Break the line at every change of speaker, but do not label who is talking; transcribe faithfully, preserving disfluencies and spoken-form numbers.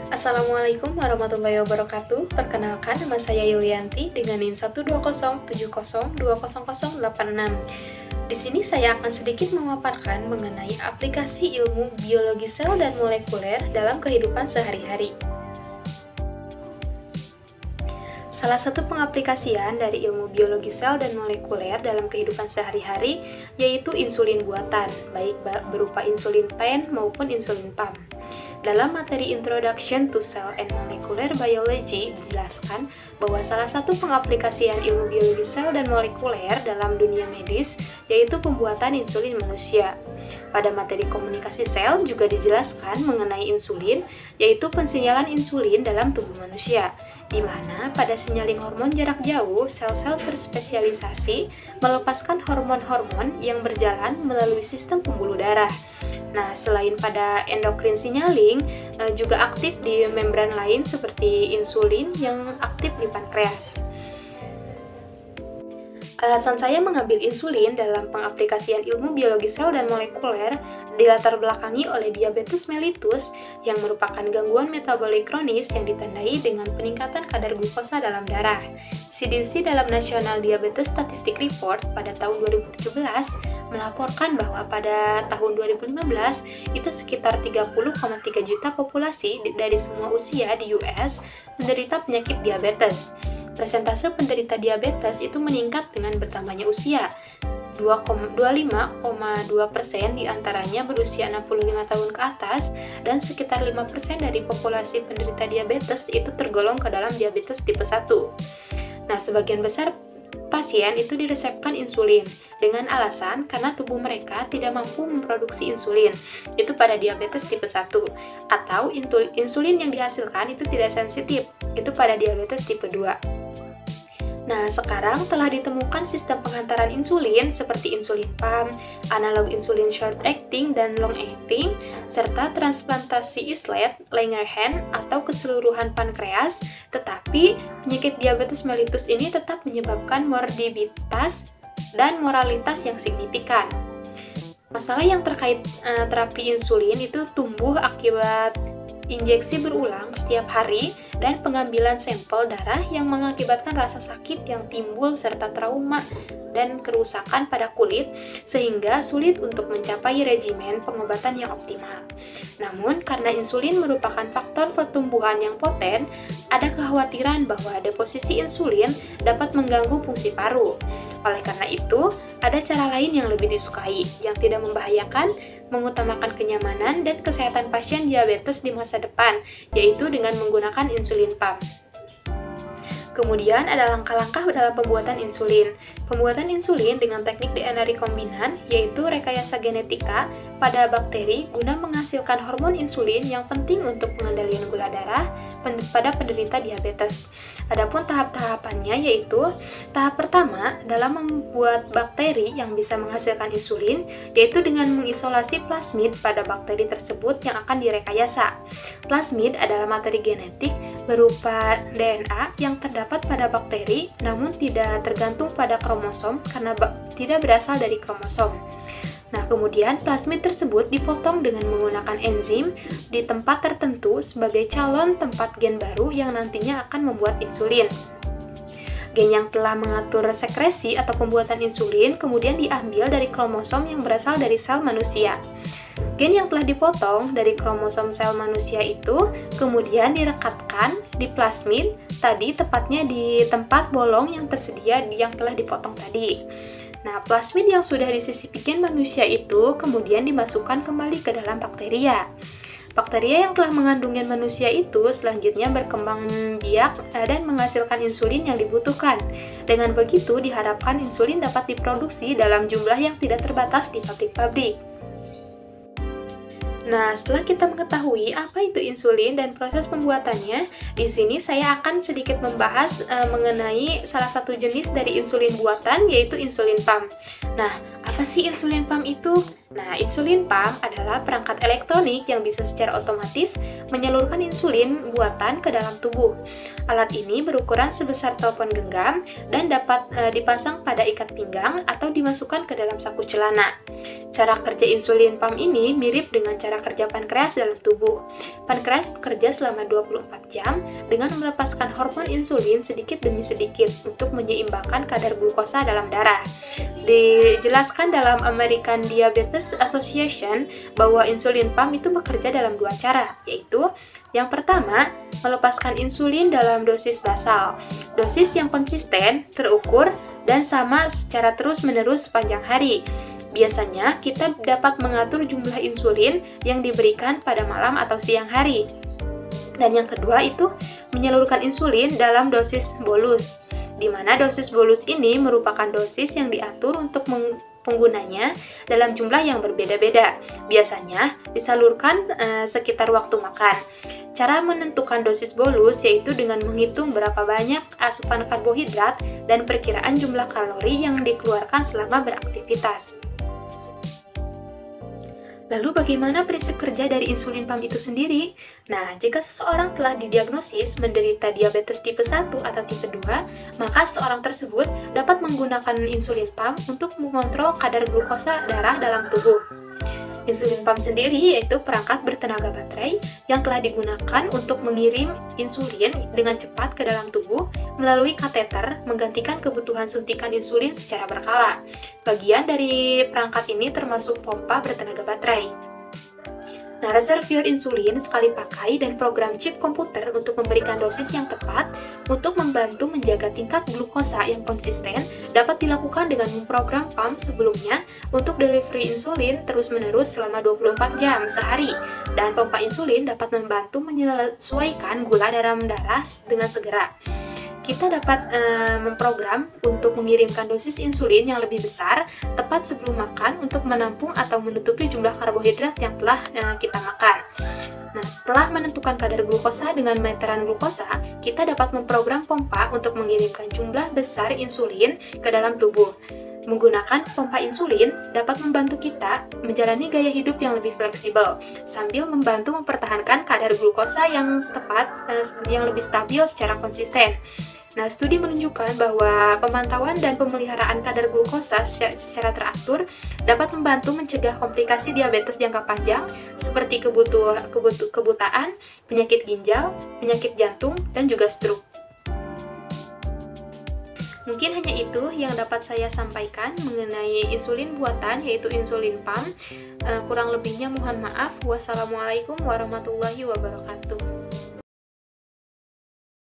Assalamualaikum warahmatullahi wabarakatuh. Perkenalkan, nama saya Yulianti dengan NIM satu dua nol tujuh nol dua nol nol delapan enam. Di sini saya akan sedikit memaparkan mengenai aplikasi ilmu biologi sel dan molekuler dalam kehidupan sehari-hari. Salah satu pengaplikasian dari ilmu biologi sel dan molekuler dalam kehidupan sehari-hari yaitu insulin buatan, baik berupa insulin pen maupun insulin pump. Dalam materi Introduction to Cell and Molecular Biology dijelaskan bahwa salah satu pengaplikasian ilmu biologi sel dan molekuler dalam dunia medis yaitu pembuatan insulin manusia. Pada materi komunikasi sel juga dijelaskan mengenai insulin, yaitu pensinyalan insulin dalam tubuh manusia, di mana pada sinyaling hormon jarak jauh, sel-sel berspesialisasi melepaskan hormon-hormon yang berjalan melalui sistem pembuluh darah. Nah, selain pada endokrin signaling, juga aktif di membran lain seperti insulin yang aktif di pankreas. Alasan saya mengambil insulin dalam pengaplikasian ilmu biologi sel dan molekuler dilatar belakangi oleh diabetes mellitus yang merupakan gangguan metabolik kronis yang ditandai dengan peningkatan kadar glukosa dalam darah. C D C dalam National Diabetes Statistic Report pada tahun dua ribu tujuh belas melaporkan bahwa pada tahun dua ribu lima belas itu sekitar tiga puluh koma tiga juta populasi dari semua usia di U S menderita penyakit diabetes. Persentase penderita diabetes itu meningkat dengan bertambahnya usia. dua puluh lima koma dua persen diantaranya berusia enam puluh lima tahun ke atas dan sekitar lima persen dari populasi penderita diabetes itu tergolong ke dalam diabetes tipe satu. Nah, sebagian besar pasien itu diresepkan insulin dengan alasan karena tubuh mereka tidak mampu memproduksi insulin, itu pada diabetes tipe satu, atau insulin yang dihasilkan itu tidak sensitif, itu pada diabetes tipe dua. Nah, sekarang telah ditemukan sistem penghantaran insulin seperti insulin pump, analog insulin short acting dan long acting, serta transplantasi islet, Langerhans, atau keseluruhan pankreas, tetapi penyakit diabetes mellitus ini tetap menyebabkan morbiditas dan mortalitas yang signifikan. Masalah yang terkait uh, terapi insulin itu tumbuh akibat injeksi berulang setiap hari dan pengambilan sampel darah yang mengakibatkan rasa sakit yang timbul serta trauma dan kerusakan pada kulit sehingga sulit untuk mencapai regimen pengobatan yang optimal. Namun, karena insulin merupakan faktor pertumbuhan yang poten, ada kekhawatiran bahwa deposisi insulin dapat mengganggu fungsi paru. Oleh karena itu, ada cara lain yang lebih disukai, yang tidak membahayakan, mengutamakan kenyamanan dan kesehatan pasien diabetes di masa depan, yaitu dengan menggunakan insulin pump. Kemudian ada langkah-langkah dalam pembuatan insulin. Pembuatan insulin dengan teknik D N A rekombinan, yaitu rekayasa genetika pada bakteri guna menghasilkan hormon insulin yang penting untuk pengendalian gula darah pada penderita diabetes. Adapun tahap-tahapannya yaitu tahap pertama dalam membuat bakteri yang bisa menghasilkan insulin, yaitu dengan mengisolasi plasmid pada bakteri tersebut yang akan direkayasa. Plasmid adalah materi genetik berupa D N A yang terdapat pada bakteri namun tidak tergantung pada kromosom karena tidak berasal dari kromosom. Nah, kemudian plasmid tersebut dipotong dengan menggunakan enzim di tempat tertentu sebagai calon tempat gen baru yang nantinya akan membuat insulin. Gen yang telah mengatur sekresi atau pembuatan insulin kemudian diambil dari kromosom yang berasal dari sel manusia. Gen yang telah dipotong dari kromosom sel manusia itu kemudian direkatkan di plasmid tadi, tepatnya di tempat bolong yang tersedia yang telah dipotong tadi. Nah, plasmid yang sudah disisipi gen manusia itu kemudian dimasukkan kembali ke dalam bakteria. Bakteria yang telah mengandung gen manusia itu selanjutnya berkembang biak dan menghasilkan insulin yang dibutuhkan. Dengan begitu, diharapkan insulin dapat diproduksi dalam jumlah yang tidak terbatas di pabrik-pabrik. Nah, setelah kita mengetahui apa itu insulin dan proses pembuatannya, di sini saya akan sedikit membahas e, mengenai salah satu jenis dari insulin buatan, yaitu insulin pump. Nah, apa sih insulin pump itu? Nah, insulin pump adalah perangkat elektronik yang bisa secara otomatis menyalurkan insulin buatan ke dalam tubuh. Alat ini berukuran sebesar telepon genggam dan dapat e, dipasang pada ikat pinggang atau dimasukkan ke dalam saku celana. Cara kerja insulin pump ini mirip dengan cara kerja pankreas dalam tubuh. Pankreas bekerja selama dua puluh empat jam dengan melepaskan hormon insulin sedikit demi sedikit untuk menyeimbangkan kadar glukosa dalam darah. Dijelaskan dalam American Diabetes Association bahwa insulin pump itu bekerja dalam dua cara, yaitu yang pertama, melepaskan insulin dalam dosis basal, dosis yang konsisten, terukur, dan sama secara terus-menerus sepanjang hari. Biasanya, kita dapat mengatur jumlah insulin yang diberikan pada malam atau siang hari. Dan yang kedua itu, menyalurkan insulin dalam dosis bolus, di mana dosis bolus ini merupakan dosis yang diatur untuk penggunanya dalam jumlah yang berbeda-beda. Biasanya disalurkan e, sekitar waktu makan. Cara menentukan dosis bolus yaitu dengan menghitung berapa banyak asupan karbohidrat dan perkiraan jumlah kalori yang dikeluarkan selama beraktivitas. Lalu bagaimana prinsip kerja dari insulin pump itu sendiri? Nah, jika seseorang telah didiagnosis menderita diabetes tipe satu atau tipe dua, maka seorang tersebut dapat menggunakan insulin pump untuk mengontrol kadar glukosa darah dalam tubuh. Insulin pump sendiri yaitu perangkat bertenaga baterai yang telah digunakan untuk mengirim insulin dengan cepat ke dalam tubuh melalui kateter, menggantikan kebutuhan suntikan insulin secara berkala. Bagian dari perangkat ini termasuk pompa bertenaga baterai. Nah, reservoir insulin sekali pakai dan program chip komputer untuk memberikan dosis yang tepat untuk membantu menjaga tingkat glukosa yang konsisten dapat dilakukan dengan memprogram pump sebelumnya untuk delivery insulin terus-menerus selama dua puluh empat jam sehari. Dan pompa insulin dapat membantu menyesuaikan gula dalam darah dengan segera. Kita dapat e, memprogram untuk mengirimkan dosis insulin yang lebih besar tepat sebelum makan untuk menampung atau menutupi jumlah karbohidrat yang telah e, kita makan. Nah, setelah menentukan kadar glukosa dengan meteran glukosa, kita dapat memprogram pompa untuk mengirimkan jumlah besar insulin ke dalam tubuh. Menggunakan pompa insulin dapat membantu kita menjalani gaya hidup yang lebih fleksibel, sambil membantu mempertahankan kadar glukosa yang tepat, e, yang lebih stabil secara konsisten. Nah, studi menunjukkan bahwa pemantauan dan pemeliharaan kadar glukosa secara teratur dapat membantu mencegah komplikasi diabetes jangka panjang seperti kebutuh, kebutuh, kebutaan, penyakit ginjal, penyakit jantung, dan juga stroke. Mungkin hanya itu yang dapat saya sampaikan mengenai insulin buatan, yaitu insulin pump. Kurang lebihnya mohon maaf. Wassalamualaikum warahmatullahi wabarakatuh.